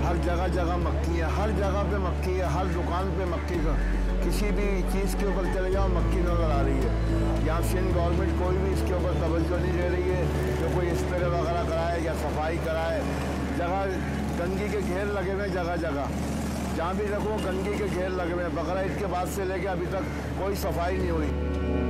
हर जगह जगह मक्खी है, हर जगह पे मक्खी है, हर दुकान पे मक्खी का, किसी भी चीज़ के ऊपर चले जाओ मक्खी नज़र आ रही है। यहाँ सिंध गवर्नमेंट कोई भी इसके ऊपर तवज्जो नहीं दे रही है कि कोई स्प्रे वगैरह कराए या सफाई कराए। जगह गंदगी के घेर लगे हुए जगह जगह, जहाँ भी देखो गंदगी के घेर लगे हुए। बकरा ईद के बाद से लेके अभी तक कोई सफाई नहीं हुई।